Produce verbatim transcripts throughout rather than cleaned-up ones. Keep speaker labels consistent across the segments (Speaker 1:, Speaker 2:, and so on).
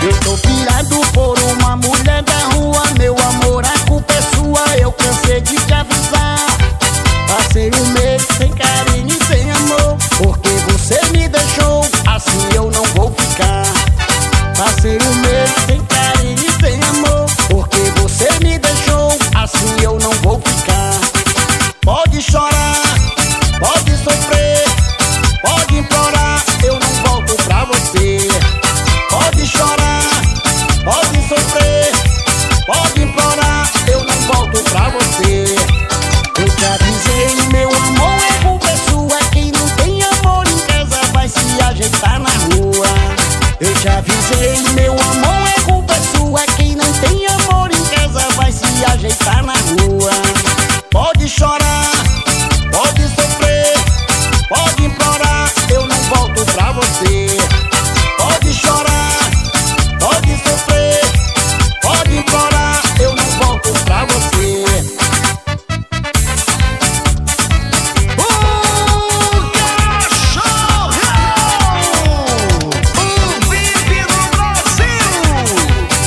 Speaker 1: Eu tô pirado por uma mulher da rua. Meu amor, a culpa é sua, eu cansei de te avisar. Passei um mês sem carinho e sem amor, porque você me deixou, assim eu não vou ficar. Passei um mês sem carinho e sem amor, porque você me deixou, assim eu não vou ficar. Pode chorar, pode sofrer, pode implorar, eu não volto pra você. Pode chorar, pode sofrer, pode implorar, eu não volto pra você. Eu te avisei, meu amor, é culpa sua. Quem não tem amor em casa vai se ajeitar na rua. Eu te avisei, meu amor, é culpa sua. Quem não tem amor em casa vai se ajeitar na rua. Pode chorar, pode sofrer, pode implorar, eu não volto pra você. Pode chorar, pode sofrer, pode implorar, eu não volto pra você.
Speaker 2: O Cachorrão, o V I P do Brasil.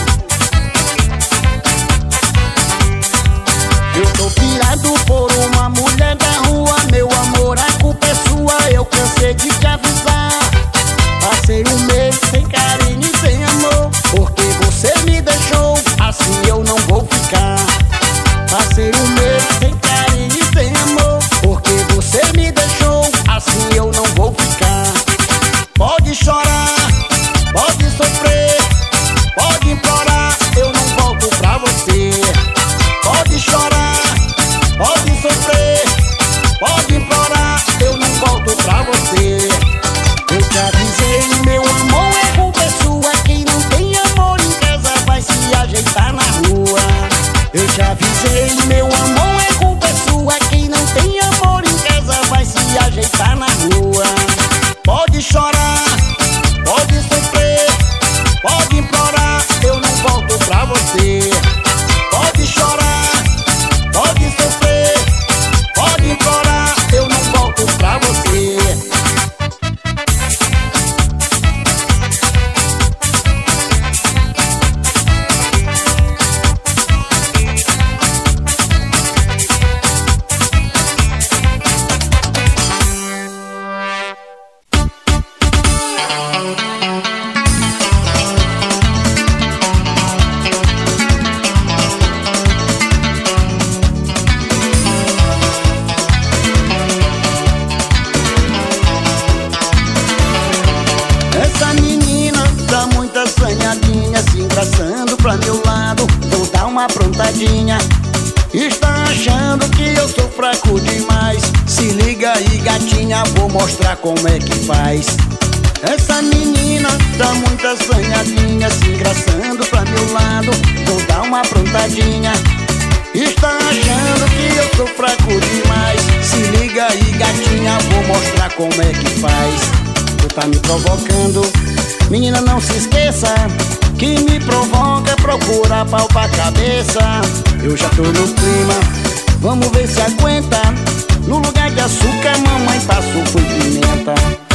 Speaker 1: Eu tô pirado por uma mulher da rua. Meu amor, a culpa é sua, eu cansei de te avisar. Passei um mês sem carinho e sem amor, porque você me deixou, assim eu não vou ficar. Passei um mês sem carinho e sem amor, porque você me deixou, assim eu não vou ficar. Pode chorar, pode sofrer, pode implorar, eu não volto pra você. Pode chorar, pode sofrer, pode implorar, eu não volto pra você. Eu te avisei, meu amor, é culpa sua. Quem não tem amor em casa vai se ajeitar na rua. Eu te avisei, meu amor, é culpa sua. Quem não tem amor em casa vai se ajeitar na rua. Pode chorar, pode sofrer, pode implorar, eu não volto pra você. Pode chorar, pode sofrer, pode implorar, eu não volto pra você. Essa menina tá muito assanhadinha, se engraçando pra meu lado, vou dar uma aprontadinha. Está achando que eu sou fraco demais. Se liga aí, gatinha, vou mostrar como é que faz. Essa menina tá muito assanhadinha, se engraçando pra meu lado, vou dar uma aprontadinha. Está achando que eu sou fraco demais. Se liga aí, gatinha, vou mostrar como é que faz. Tu tá me provocando, menina, não se esqueça. Que me provoca, procura pau pra cabeça. Eu já tô no clima, vamos ver se aguenta. No lugar de açúcar, mamãe passou foi pimenta.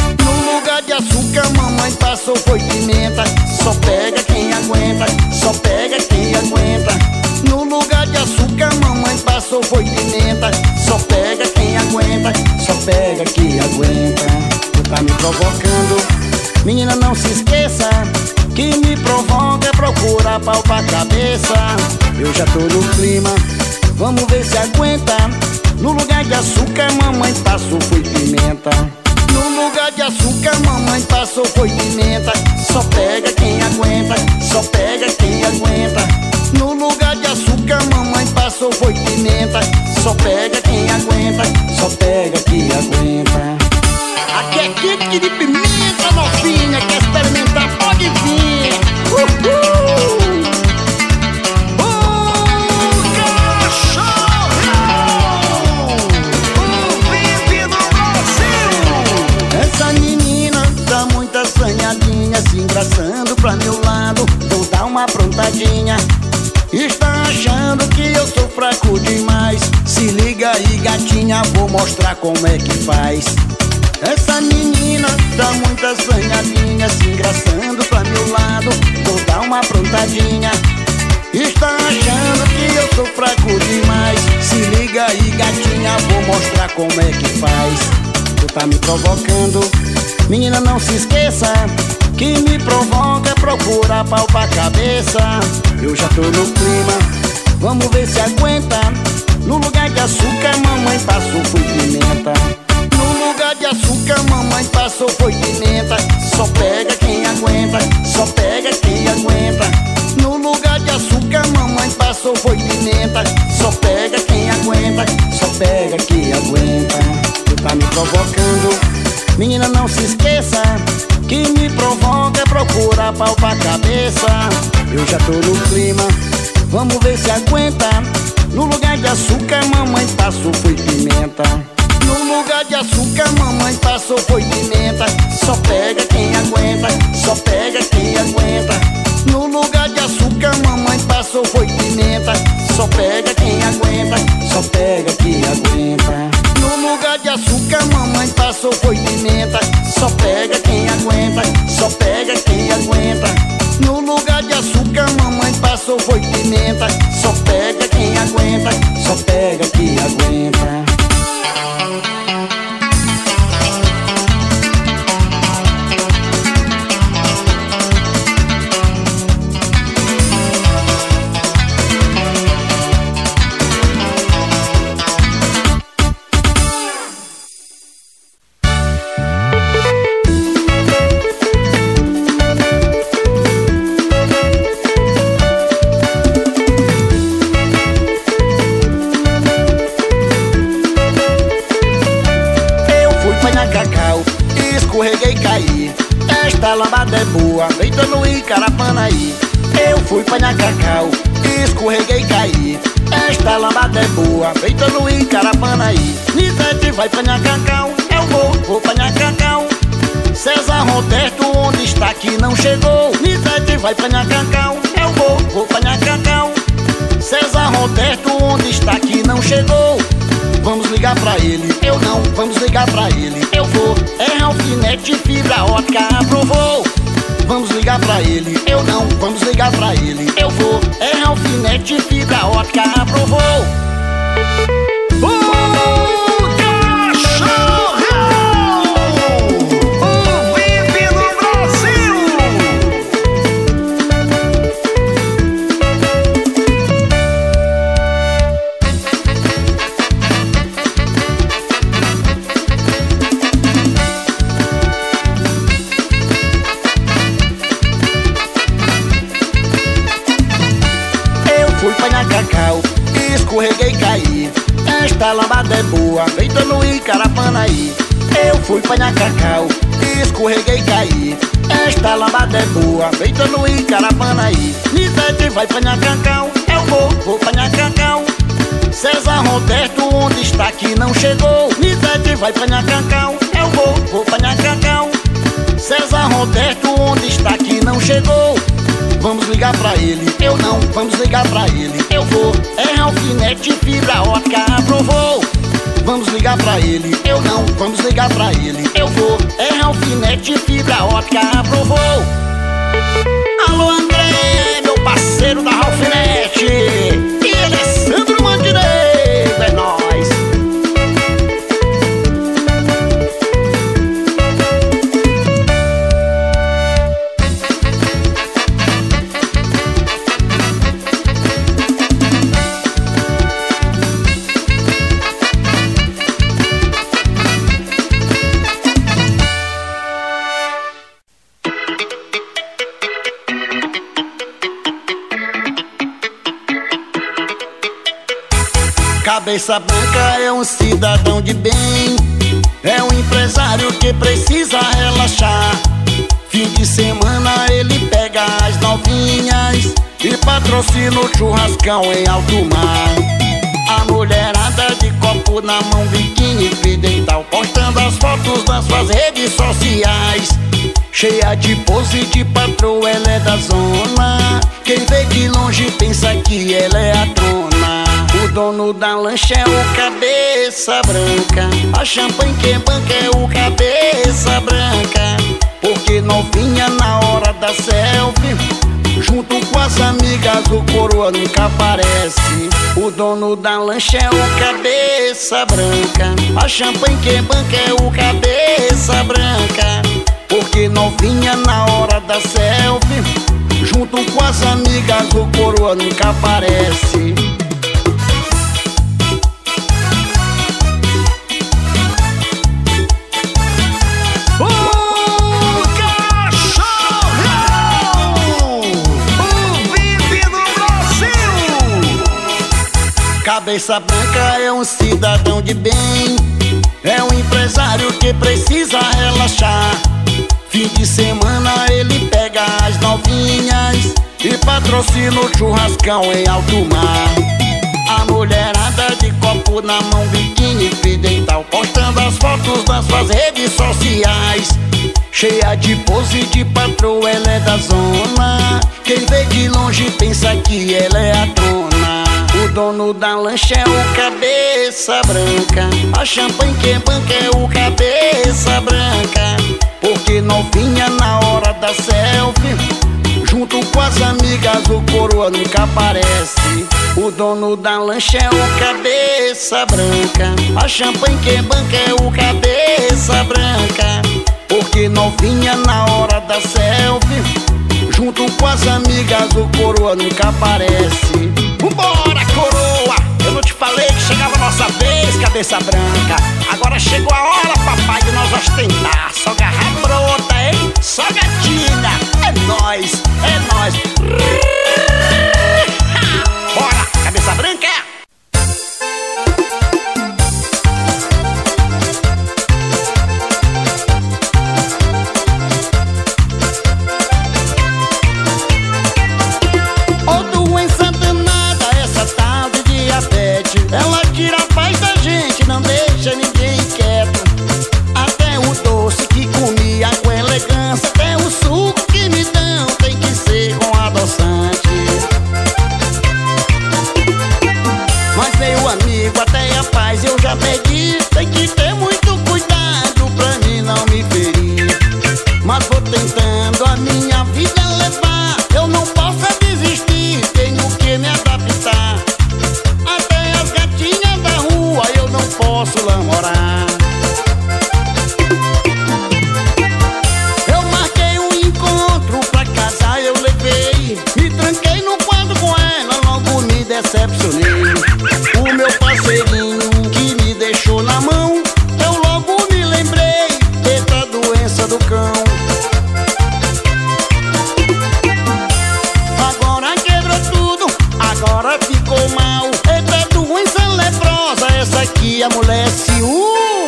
Speaker 1: No lugar de açúcar, mamãe passou foi pimenta. Só pega quem aguenta, só pega quem aguenta. No lugar de açúcar, mamãe passou foi pimenta. Só pega quem aguenta, só pega quem aguenta. Tu tá me provocando, menina, não se esqueça. Que me provoca, procura pau pra cabeça. Eu já tô no clima, vamos ver se aguenta. No lugar de açúcar, mamãe passou foi pimenta. No lugar de açúcar, mamãe passou foi pimenta. Só pega quem aguenta, só pega quem aguenta. No lugar de açúcar, mamãe passou foi pimenta. Só pega quem aguenta, só pega quem aguenta. Aqui é kick de pimenta novinha, quer experimentar, pode vir. Uhul!
Speaker 2: O Cachorrão, o V I P do Brasil.
Speaker 1: Essa menina tá muito assanhadinha, se engraçando pra meu lado, vou dar uma aprontadinha. Está achando que eu sou fraco demais. Se liga aí, gatinha, vou mostrar como é que faz. Essa menina tá muito assanhadinha, se engraçando pra meu lado, vou dar assanhadinha. Está achando que eu sou fraco demais. Se liga aí, gatinha, vou mostrar como é que faz. Tu tá me provocando, menina, não se esqueça. Que me provoca é procurar pau pra cabeça. Eu já tô no clima, vamos ver se aguenta. No lugar de açúcar, mamãe passou foi pimenta. No lugar de açúcar, mamãe passou foi pimenta. Só pega quem aguenta, só pega quem aguenta. No lugar de açúcar, mamãe passou foi pimenta. Só pega quem aguenta, só pega quem aguenta. Tu tá me provocando, menina, não se esqueça. Que me provoca é procurar pau pra cabeça. Eu já tô no clima, vamos ver se aguenta. No lugar de açúcar, mamãe passou foi pimenta. No lugar de açúcar, mamãe passou foi pimenta. Só pega quem aguenta, só pega quem aguenta. No lugar de açúcar, mamãe passou foi pimenta. Só pega quem aguenta, só pega quem aguenta. No lugar de açúcar, mamãe passou foi pimenta. Só pega quem aguenta, só pega quem aguenta. No lugar de açúcar, mamãe passou foi pimenta. Só pega quem aguenta, só pega quem aguenta. Escorreguei e caí. Esta lambada é boa, feita no Icarapanaí. Eu fui apanhar cacau, escorreguei e caí. Esta lambada é boa, feita no Icarapanaí. Nizete vai apanhar cacau, eu vou, vou apanhar cacau. César Roberto, onde está que não chegou? Nizete vai apanhar cacau, eu vou, vou apanhar cacau. César Roberto, onde está que não chegou? Vamos ligar pra ele, eu não, vamos ligar pra ele, eu vou. É alfinete, fibra ótica, aprovou. Vamos ligar pra ele, eu não, vamos ligar pra ele, eu vou. É alfinete, fibra ótica, aprovou.
Speaker 2: O cachorrão, o vive no Brasil.
Speaker 1: Fui apanhar cacau, escorreguei e caí. Esta lambada é boa, feita no Icarapanaí. Eu fui apanhar cacau, escorreguei e caí. Esta lambada é boa, feita no Icarapanaí. Nizete vai apanhar cacau, eu vou, vou apanhar cacau. César Roberto, onde está que não chegou? Nizete vai apanhar cacau, eu vou, vou apanhar cacau. César Roberto, onde está que não chegou? Vamos ligar pra ele, eu não, vamos ligar pra ele, eu vou. É alfinete, fibra ótica, aprovou. Vamos ligar pra ele, eu não, vamos ligar pra ele, eu vou. É alfinete, fibra ótica, aprovou. Alô André, meu parceiro da Alfinete. E Alessandro Mandineiro, é nóis. Cabeça branca é um cidadão de bem, é um empresário que precisa relaxar. Fim de semana ele pega as novinhas e patrocina o churrascão em alto mar. A mulherada de copo na mão, biquíni, fidental, postando as fotos nas suas redes sociais. Cheia de pose de patroa, ela é da zona. Quem vê de longe pensa que ela é a dona. O dono da lancha é o cabeça branca, a champanhe que banca é o cabeça branca. Porque novinha na hora da selfie, junto com a as amigas, o coroa nunca aparece. O dono da lancha é o cabeça branca, a champanhe que banca é o cabeça branca. Porque novinha na hora da selfie, junto com as amigas, o coroa nunca aparece. Cabeça branca é um cidadão de bem, é um empresário que precisa relaxar. Fim de semana ele pega as novinhas e patrocina o churrascão em alto mar. A mulherada de copo na mão, biquíni fidental, postando as fotos nas suas redes sociais. Cheia de pose de patroa, ela é da zona. Quem vê de longe pensa que ela é a dona. O dono da lancha é o cabeça branca, a champanhe que banca é o cabeça branca. Porque novinha na hora da selfie, junto com as amigas, o coroa nunca aparece. O dono da lancha é o cabeça branca, a champanhe que banca é o cabeça branca. Porque novinha na hora da selfie, junto com as amigas, o coroa nunca aparece.
Speaker 2: Vambora, coroa! Eu não te falei que chegava a nossa vez, cabeça branca. Agora chegou a hora, papai, de nós ostentar. Só garra brota, hein? Só gatinha. É nóis, é nóis. Bora, cabeça branca!
Speaker 1: Ela tira a paz da gente, não deixa ninguém quieto. Até o doce que comia com elegância, até o suco que me dão tem que ser com adoçante. Mas meu amigo, até a paz eu já pedi. Tem que ter muito cuidado pra mim não me ferir. Mas vou tentando a minha vida levar, eu não posso desistir, tenho que me adaptar. Eu não posso namorar. Eu marquei um encontro pra casar, eu levei. Me tranquei no quarto com ela, logo me decepcionei. O meu parceirinho que me deixou na mão, eu logo me lembrei, eita doença do cão. Agora quebrou tudo, agora ficou mal. Eita doença leprosa, essa aqui amolece. Uh!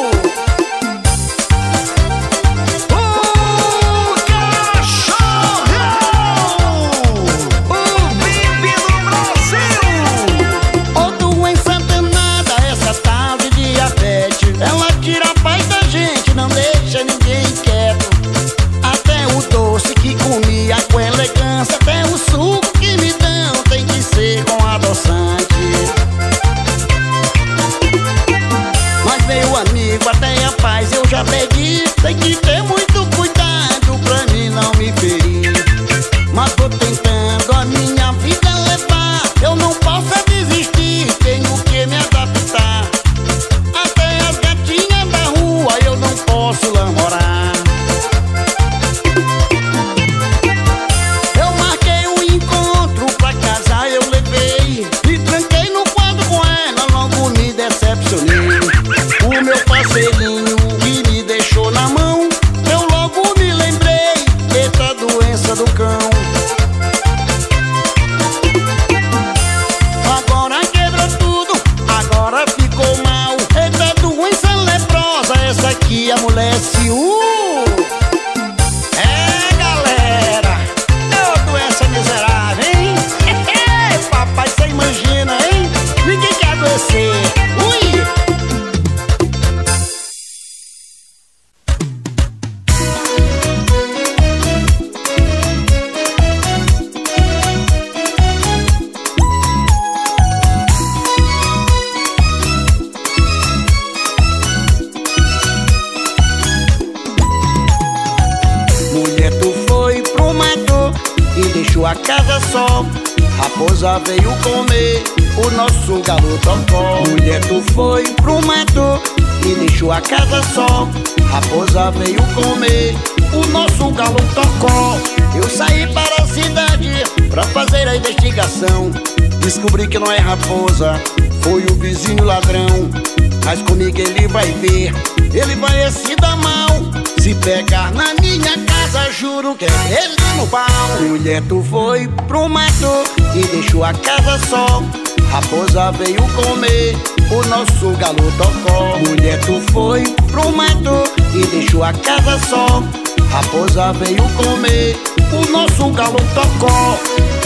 Speaker 1: Ela tira a paz da gente, não deixa ninguém quieto. Até o doce que comia com elegância, até o suco que me dão tem que ser com adoçante. Mas meu amigo, até a paz eu já pedi. Tem que ter muito cuidado pra mim não me ferir. Mas vou tentando a minha vida levar, eu não posso desistir, tenho que me adaptar. Eu não posso namorar. Eu marquei um encontro pra casar, eu levei. Me tranquei no quarto com ela, logo me decepcionei. O meu parceirinho que me deixou na mão, eu logo me lembrei, eita doença do cão. deixou a casa só. Raposa veio comer, o nosso galo tocó. Mulher, tu foi pro mato e deixou a casa só. Raposa veio comer, o nosso galo tocó. Eu saí para a cidade pra fazer a investigação. Descobri que não é raposa, foi o vizinho ladrão. Mas comigo ele vai ver, ele vai se dar mal. Se pegar na minha casa, juro que é ele no pau. Mulher, tu foi pro mato e deixou a casa só. Raposa veio comer, o nosso galo tocó. Mulher, tu foi pro mato e deixou a casa só. Raposa veio comer, o nosso galo tocó.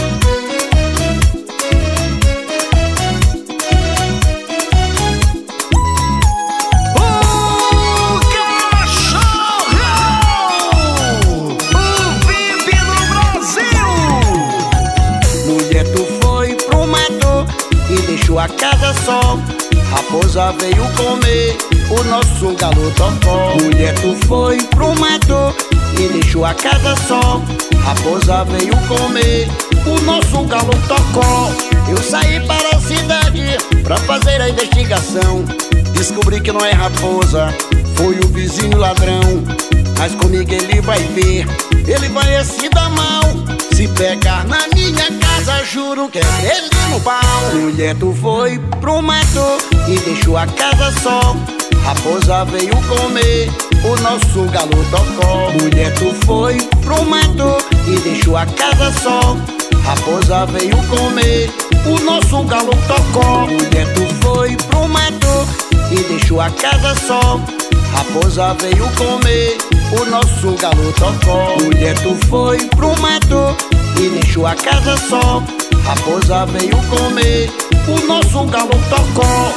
Speaker 1: Deixou a casa só. Raposa veio comer, o nosso galo tocó. Mulher, tu foi pro mato e deixou a casa só. Raposa veio comer, o nosso galo tocó. Eu saí para a cidade pra fazer a investigação. Descobri que não é raposa, foi o vizinho ladrão. Mas comigo ele vai ver, ele vai se dar mal. Se pegar na minha casa, juro que é ele no pau. Mulher, tu foi pro mato e deixou a casa só. Raposa veio comer, o nosso galo tocó. Mulher, tu foi pro mato e deixou a casa só. Raposa veio comer, o nosso galo tocó. Mulher, tu foi pro mato e deixou a casa só. Raposa veio comer, o nosso galo tocó. Mulher, tu foi pro mato e deixou a casa só. Raposa veio comer, o nosso galo tocó.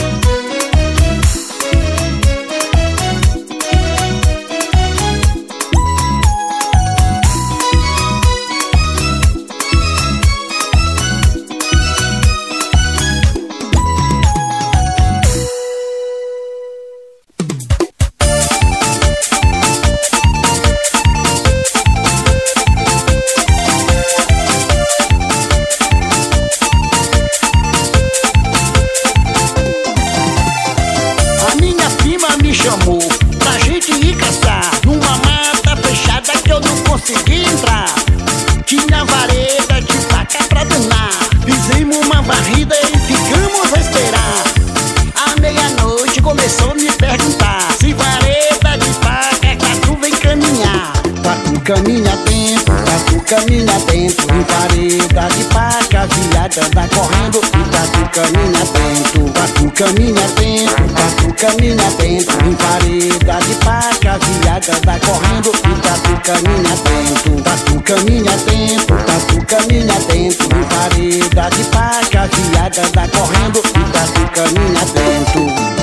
Speaker 2: Chamou pra gente ir caçar numa mata fechada que eu não consegui entrar. Tinha vareta de faca pra danar. Fizemos uma varrida e ficamos a esperar. À meia-noite começou a me perguntar se vareta de faca Tatu vem caminhar.
Speaker 1: Tatu caminha dentro, Tatu caminha dentro. Em vareta de faca, viada anda correndo. E Tatu caminha dentro, Tatu caminha dentro, Tatu caminha dentro. Em vareta de faca, viada anda correndo. E Tatu caminha dentro, Tatu caminha dentro, Tatu caminha dentro. Em vareta de faca, viada anda correndo. E Tatu caminha dentro.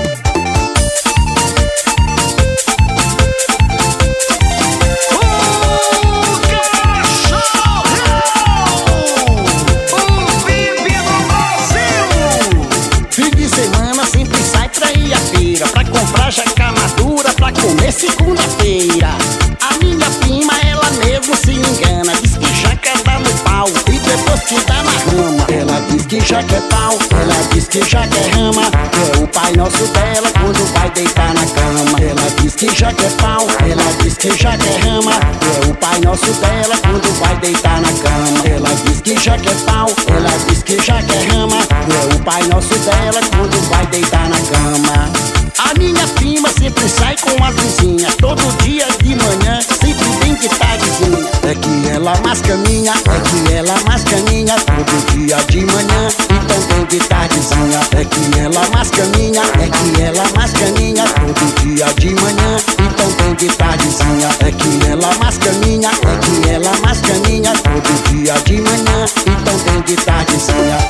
Speaker 2: Pra comprar jaca madura, pra comer segunda-feira. A minha prima, ela mesmo se engana. Diz que jaca dá no pau e depois te dá na rama.
Speaker 1: Ela diz que jaca é pau, ela diz que jaca é rama. É o Pai Nosso dela quando vai deitar na cama. Ela diz que jaca é pau, ela diz que jaca é rama. É o Pai Nosso dela quando vai deitar na cama. Ela diz que jaca é pau, ela diz que jaca é rama. É o Pai Nosso dela quando vai deitar na cama.
Speaker 2: A minha prima sempre sai com as vizinhas. Todo dia de manhã, sempre vem de tardezinha.
Speaker 1: É que ela mais caminha, é que ela mais caminha. Todo dia de manhã e também de tardezinha. É que ela mais caminha, é que ela mais caminha. Todo dia de manhã e também de tardezinha. É que ela mais caminha, é que ela mais caminha. Todo dia de manhã e também de tardezinha.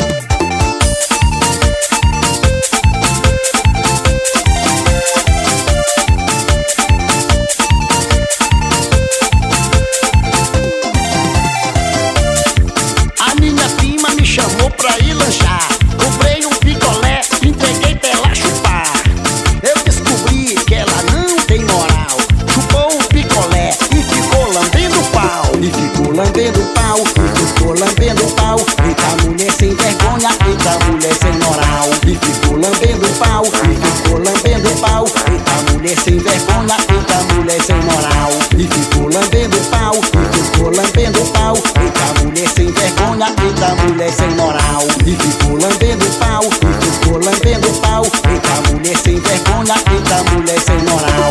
Speaker 2: Chamou pra ir lanchar. Comprei um picolé, entreguei pra ela chupar. Eu descobri que ela não tem moral. Chupou o picolé e ficou lambendo o pau.
Speaker 1: E ficou lambendo lambendo pau, e ficou lambendo pau. Eita mulher sem vergonha, eita mulher sem moral. E ficou lambendo pau, e ficou lambendo pau. Eita mulher sem vergonha, eita mulher sem moral. E ficou lambendo pau, e ficou lambendo pau. Eita mulher sem vergonha, eita mulher sem moral. E ficou lambendo pau, e ficou lambendo pau. Eita mulher sem vergonha, eita mulher sem moral.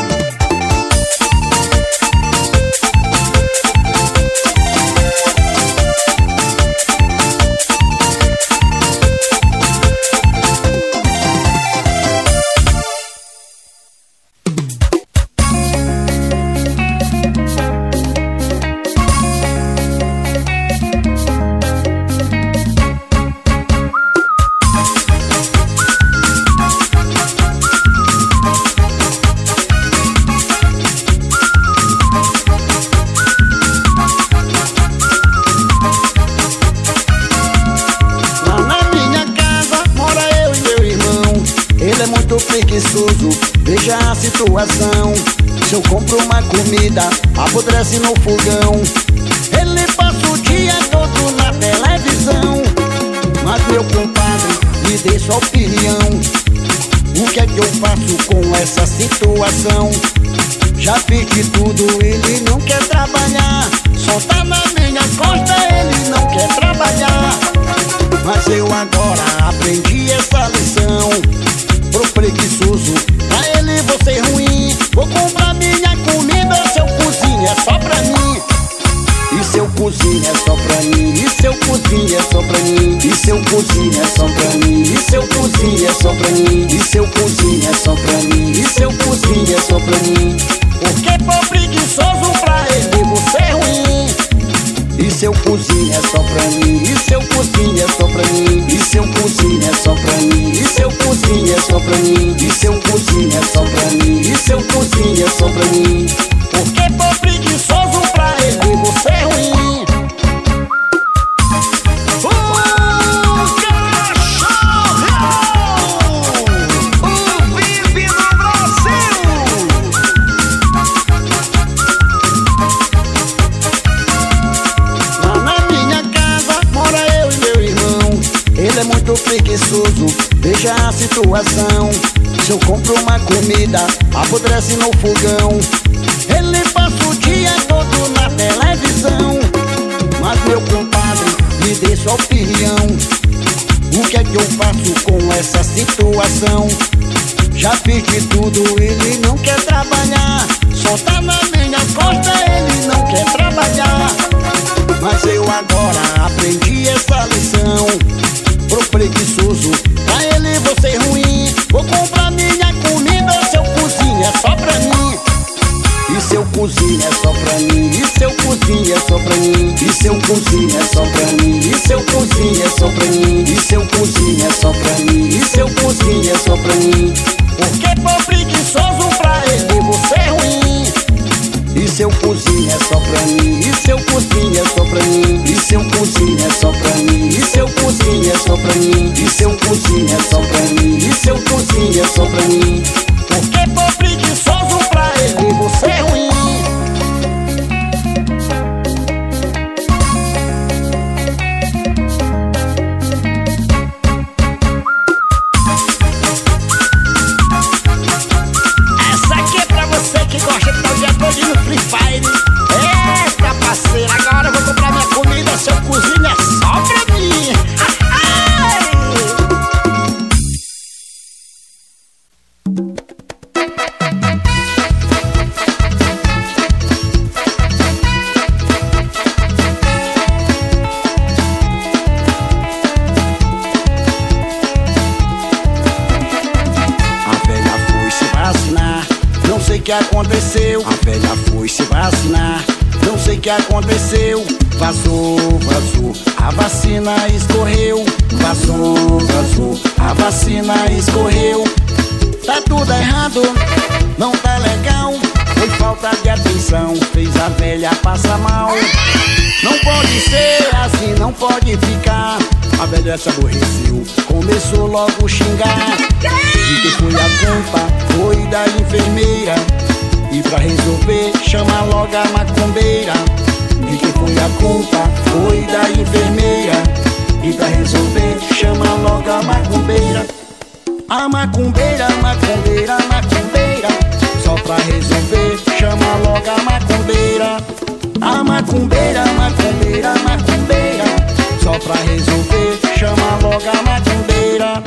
Speaker 1: Preguiçoso, veja a situação. Se eu compro uma comida, apodrece no fogão. Ele passa o dia todo na televisão. Mas meu compadre, me dê sua opinião. O que é que eu faço com essa situação? Já fiz de tudo, ele não quer trabalhar. Só tá na minha costa, ele não quer trabalhar. Mas eu agora aprendi essa lição. Pro preguiçoso, pra ele vou ser ruim. Vou comprar minha comida, seu cozinha é só pra mim. E seu cozinha é só pra mim. E seu cozinha é só pra mim. E seu cozinha é só pra mim. E seu cozinha é só pra mim. E seu cozinha é só pra mim. E seu cozinha é só pra mim. Porque pro preguiçoso, pra ele vou ser ruim. E seu cozinha é só pra mim. E seu cozinha é só pra mim. E seu cozinha é só pra mim. E seu cozinha é só pra mim. E seu cozinha é só pra mim. E seu cozinha é só pra mim. Porque pro preguiçoso, pra ele vou ser ruim. É muito preguiçoso, veja a situação. Se eu compro uma comida, apodrece no fogão. Ele passa o dia todo na televisão. Mas meu compadre, me dê sua opinião. O que é que eu faço com essa situação? Já fiz de tudo, ele não quer trabalhar. Só tá na minha costa, ele não quer trabalhar. Mas eu agora aprendi essa lição. Pro preguiçoso, pra ele vou ser ruim. Vou comprar minha comida, seu cozinha é só pra mim. E seu cozinha é só pra mim. E seu cozinha é só pra mim. E seu cozinha é só pra mim. E seu cozinha é só pra mim. E seu cozinha é só pra mim. E seu cozinha é só pra mim. Porque pro preguiçoso, pra ele vou ser ruim. E seu cozinha é só pra mim. E seu cozinha é só pra mim. E seu cozinha é só pra mim. E seu cozinha é só pra mim. E seu cozinha é só pra mim. E seu cozinha é só pra mim. Porque pro preguiçoso, pra ele vou ser ruim. Essa aqui é pra você que gosta de estar o dia todo no Free Fire. Eita parceira, agora eu vou comprar minha comida, seu cozinha é só pra mim. A velha foi se vacinar, não sei o que aconteceu. A velha foi se vacinar, não sei o que aconteceu. Vazou, vazou, a vacina escorreu. Vazou, vazou, a vacina escorreu. Tá tudo errado, não tá legal. Foi falta de atenção, fez a velha passar mal. Não pode ser assim, não pode ficar. A velha se aborreceu, começou logo a xingar. De que foi a culpa, foi da enfermeira. E pra resolver, chama logo a macumbeira. De que foi a culpa? Foi da enfermeira. E pra resolver, chama logo a macumbeira. A macumbeira, macumbeira, macumbeira. Só pra resolver, chama logo a macumbeira. A macumbeira, macumbeira, macumbeira. Só pra resolver, chama logo a macumbeira.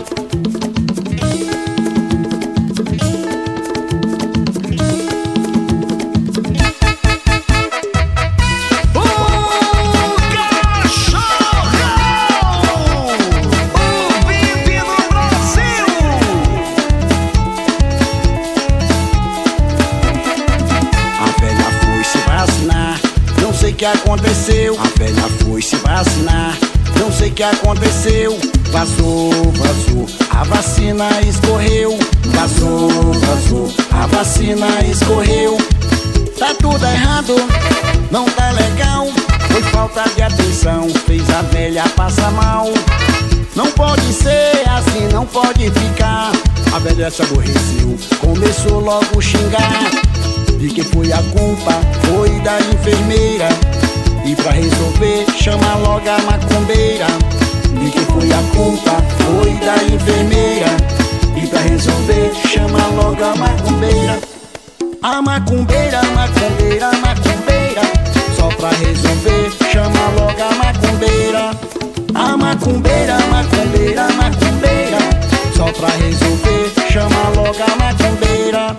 Speaker 1: O que aconteceu? A velha foi se vacinar. Não sei o que aconteceu. Vazou, vazou, a vacina escorreu. Vazou, vazou, a vacina escorreu. Tá tudo errado, não tá legal. Foi falta de atenção, fez a velha passar mal. Não pode ser assim, não pode ficar. A velha se aborreceu, começou logo a xingar. De que foi a culpa? Foi da enfermeira. E pra resolver, chama logo a macumbeira. De que foi a culpa? Foi da enfermeira. E pra resolver, chama logo a macumbeira. A macumbeira, macumbeira, macumbeira. Só pra resolver, chama logo a macumbeira. A macumbeira, macumbeira, macumbeira. Só pra resolver, chama logo a macumbeira.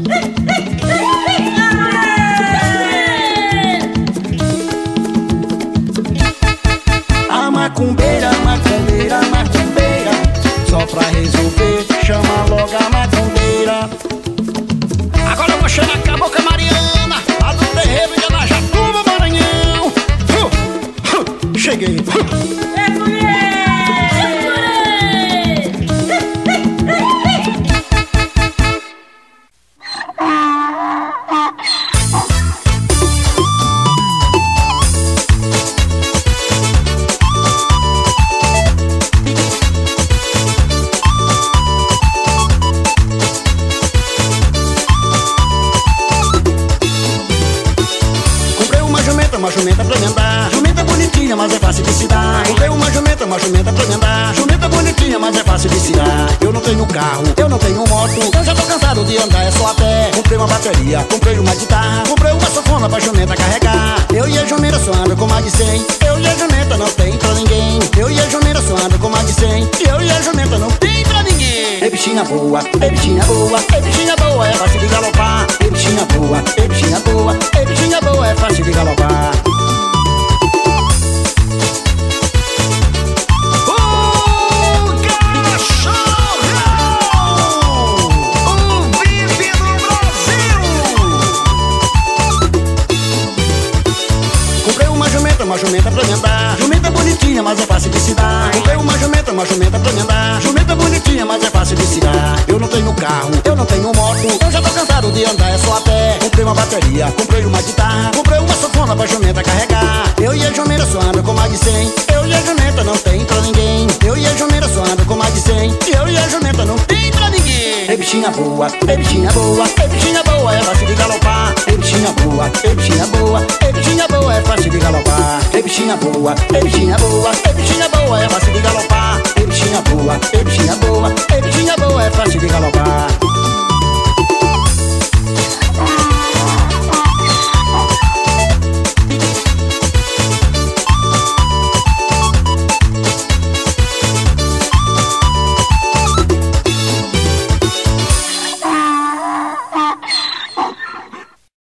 Speaker 1: A macumbeira, macumbeira, macumbeira. Só pra resolver, chama logo a macumbeira.
Speaker 2: Agora eu vou chamar a Cabocla Mariana, lá do terreiro de Anajatuba, Maranhão. uh, uh, Cheguei. uh.
Speaker 3: É mulher! É
Speaker 1: Uma jumenta pra me andar. Jumenta bonitinha, mas é fácil de se dar. Comprei uma jumenta, uma jumenta pra me andar. Jumenta bonitinha, mas é fácil de se dar. Eu não tenho carro, eu não tenho moto. Eu já tô cansado de andar, é só a pé. Comprei uma bateria, comprei uma guitarra. Comprei uma sanfona pra jumenta carregar. Eu e a jumenta só ando com mais de cem. Eu e a jumenta não tem pra ninguém. Eu e a jumenta só ando com mais de cem. Eu e a jumenta não tem pra ninguém. Ei bichinha boa, ei bichinha boa, ei bichinha boa, é fácil de galopar. Ei bichinha boa, ei bichinha boa, ei bichinha boa, é fácil de galopar. Uma jumenta pra me andar. Jumenta bonitinha, mas é fácil de se dar. Comprei uma jumenta, uma jumenta pra me andar. Jumenta bonitinha, mas é fácil de se dar. Eu não tenho carro, eu não tenho moto. Eu já tô cansado de andar, é só a pé. Comprei uma bateria, comprei uma guitarra. Comprei uma sanfona pra jumenta carregar. Eu e a jumenta só ando com mais de cem. Eu e a jumenta não tem pra ninguém. Eu e a jumenta só ando com mais de cem. Eu e a jumenta não tem pra ninguém. Ei bichinha boa, ei bichinha boa, ei bichinha boa, é fácil de galopar. Ei bichinha boa, ei bichinha boa, ei bichinha boa, é fácil de galopar. Ei bichinha boa, ei bichinha boa, ei bichinha boa, é fácil de galopar. Ei bichinha boa, ei bichinha boa, ei bichinha boa.